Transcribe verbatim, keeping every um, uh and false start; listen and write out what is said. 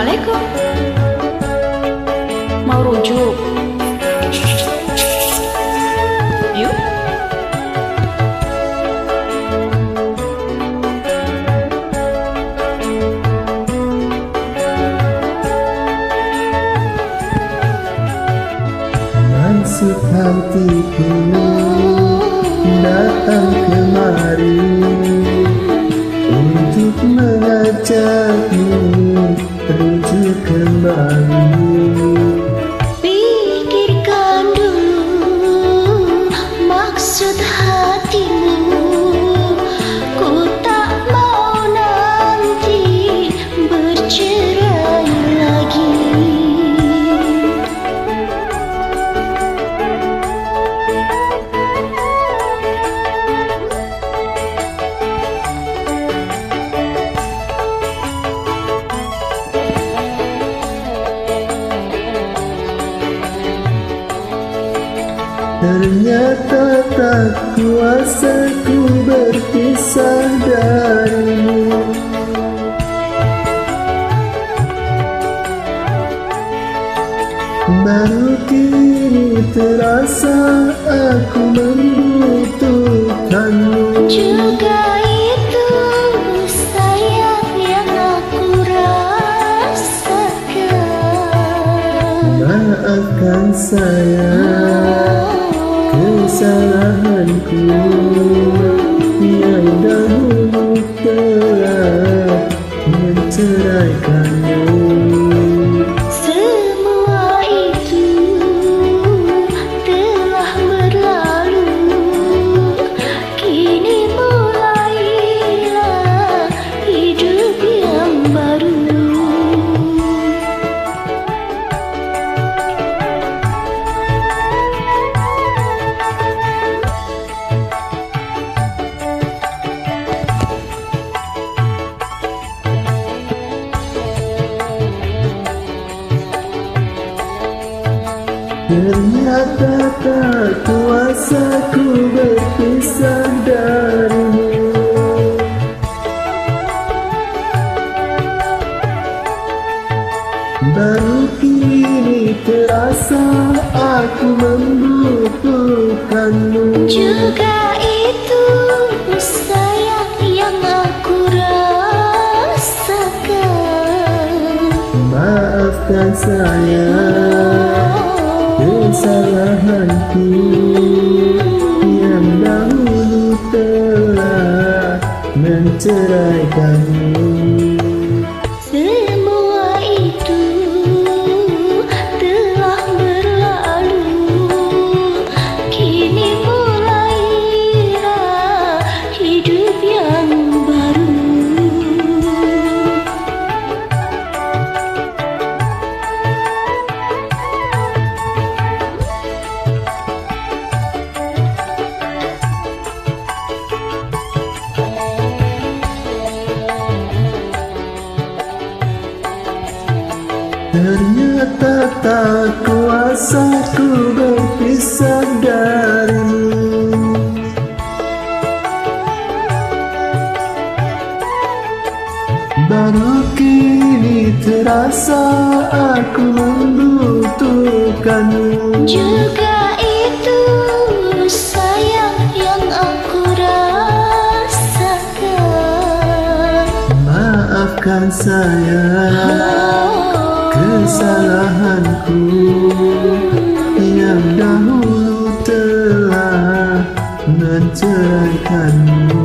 Assalamualaikum. Mau rujuk? Yuk. Maksud hatiku datang kemari untuk mengajakmu rujuk kembali. Pikirkan dulu maksud hatimu, ku tak mau nanti bercerai lagi. Ternyata tak kuasa ku berpisah darimu. Baru kini terasa aku membutuhkanmu. Juga itu sayang yang aku rasakan. Maafkan saya kesalahanku yang dahulu telah menceraikanmu. Semua itu telah berlalu, kini mulailah hidup yang baru. Ternyata tak kuasa ku berpisah darimu. Baru kini terasa aku membutuhkanmu. Juga itu sayang yang aku rasakan. Maafkan saya kesalahanku yang dahulu telah menceraikanmu. Semua itu telah berlalu, kini mulailah hidup yang baru. Ternyata tak kuasa ku berpisah darimu. Baru kini terasa aku membutuhkanmu. Juga itu sayang yang aku rasakan. Maafkan saya kesalahanku yang dahulu telah menceraikanmu.